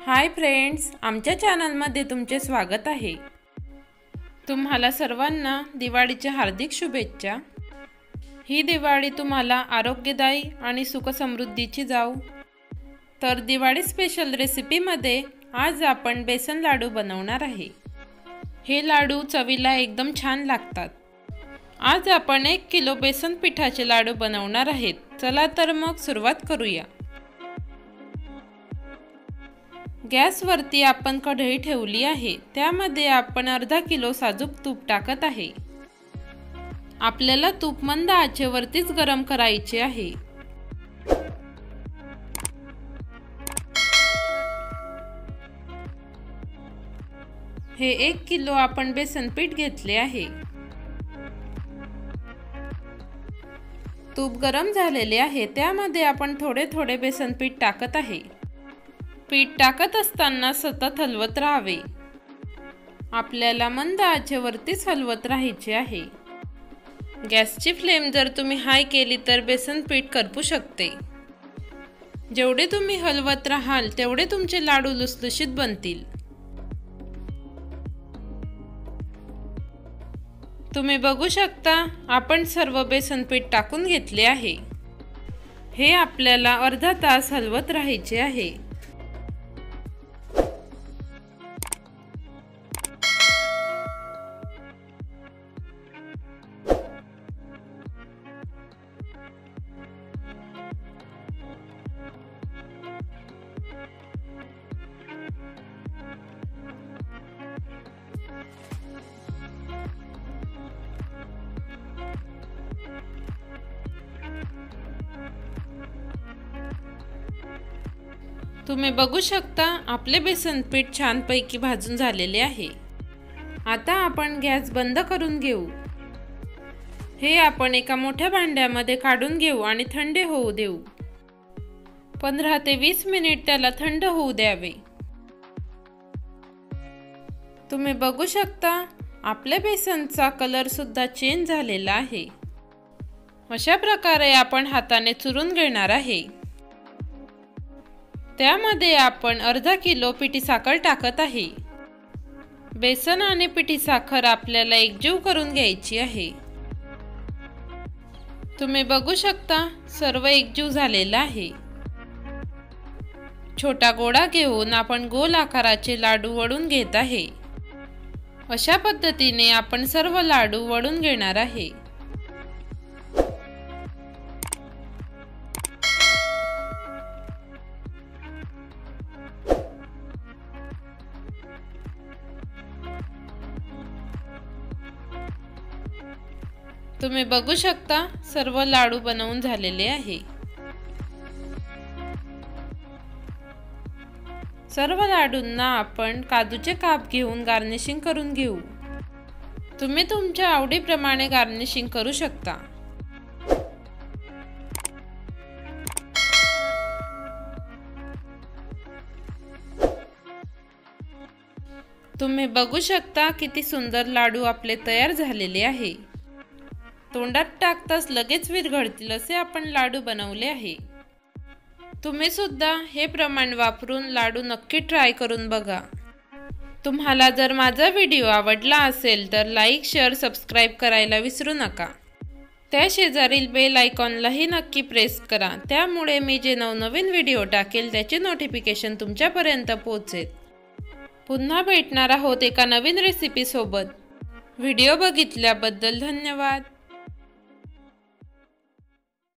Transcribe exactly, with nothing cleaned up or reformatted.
Hi friends, आमच्या चॅनलमध्ये तुमचे स्वागत आहे। तुम्हाला सर्वांना दिवाळीच्या हार्दिक शुभेच्छा। ही दिवाळी तुम्हाला आरोग्यदायी आणि सुख समृद्धीची जाओ। तर दिवाळी स्पेशल रेसिपीमध्ये आज आपण बेसन लाडू बनवणार आहे। हे लाडू चवीला एकदम छान लागतात। आज आपण एक किलो बेसन पिठाचे लाडू बनवणार आहेत। चला तर मग सुरुवात करूया। गॅस वरती आपण कढई ठेवली आहे। त्यामध्ये आपण अर्धा किलो साजूक तूप टाकत आहे। आपल्याला तूप मंद आचेवरतीच गरम करायचे आहे। हे एक किलो आपण बेसन पीठ घेतले आहे। तूप गरम झालेले आहे। त्यामध्ये आपण थोडे थोडे बेसन पीठ टाकत आहे। पीठ टाकत असताना सतत हलवत राहावे। आपल्याला मंद आचेवरतीच हलवत राहायचे आहे। गॅसची फ्लेम जर तुम्ही हाय केली तर बेसन पीठ करपू शकते। जेवढे तुम्ही हलवत राहाल तेवढे तुमचे लाडू लुसलुशीत बनतील। तुम्ही बघू शकता आपण सर्व बेसन पीठ टाकून घेतले आहे। हे आपल्याला अर्धा तास हलवत राहायचे आहे। तुम्ही बघू शकता आपले बेसन पीठ छानपैकी भाजून झालेले आहे। आता आपण गॅस बंद करून घेऊ। हे आपण एका मोठ्या भांड्यामध्ये काढून घेऊ आणि थंड होऊ देऊ। पंधरा ते वीस मिनिट त्याला थंड होऊ द्यावे। तुम्ही बघू शकता आपल्या बेसनचा कलर सुद्धा चेंज झालेला आहे। अशा प्रकारे आपण हाताने चुरून घेणार आहे। त्यामध्ये आपण अर्धा किलो पिठी साखर टाकत आहे। बेसन आणि पिठी साखर आपल्याला एकजीव करून घ्यायची आहे। तुम्ही बघू शकता सर्व एकजीव झालेला आहे। छोटा गोळा घेऊन आपण गोल आकाराचे लाडू वळून घेत आहे। अशा पद्धतीने आपण सर्व लाडू वळून घेणार आहे। तुम्ही बघू शकता सर्व लाडू बनवून झालेले आहे। सर्व लाडूंना आपण काजूचे काप घेऊन गार्निशिंग करून घेऊ। तुम्ही तुमच्या आवडीप्रमाणे गार्निशिंग करू शकता। तुम्ही बघू शकता किती सुंदर लाडू आपले तयार झालेले आहे। तोंडात टाकताच लगेच विरघळतील असे आपण लाडू बनवले आहे। तुम्ही सुद्धा हे प्रमाण वापरून लाडू नक्की ट्राय करून बघा। तुम्हाला जर माझा व्हिडिओ आवडला असेल तर लाईक, शेअर, सबस्क्राईब करायला विसरू नका। त्या शेजारील बेल आयकॉनलाही नक्की प्रेस करा। त्यामुळे मी जे नवनवीन व्हिडिओ टाकेल त्याचे नोटिफिकेशन तुमच्यापर्यंत पोहोचेल। पुन्हा भेटणार आहोत एका नवीन रेसिपी सोबत। व्हिडिओ बघितल्याबद्दल धन्यवाद।